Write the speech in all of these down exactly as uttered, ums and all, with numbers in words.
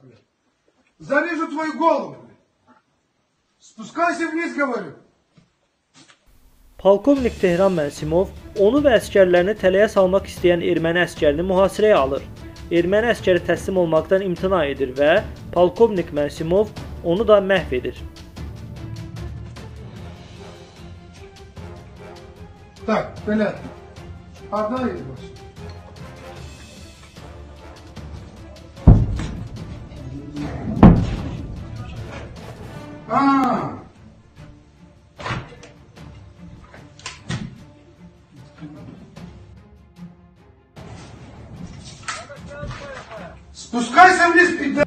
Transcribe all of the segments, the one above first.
блядь. Зарежу твою голову, блядь. Спускайся вниз, говорю. Polkovnik Tehran Mənsimov onu və əsgərlərini tələyə salmaq istəyən erməni əsgərini mühasirəyə alır. Erməni əsgəri təslim olmaqdan imtina edir və Polkovnik Mənsimov onu da məhv edir. Так, блядь. Одна из вас. А. Спускайся вниз, пидор.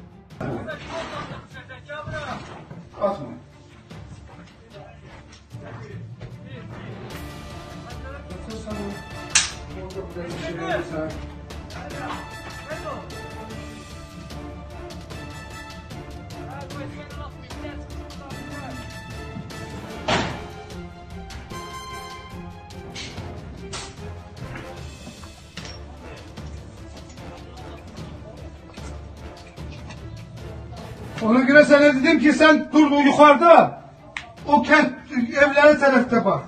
Atma. Ona göre sana dedim ki sen dur yukarıda, o kent evlere tarafta bak.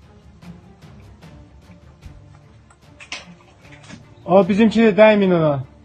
O bizimki de değmin ona.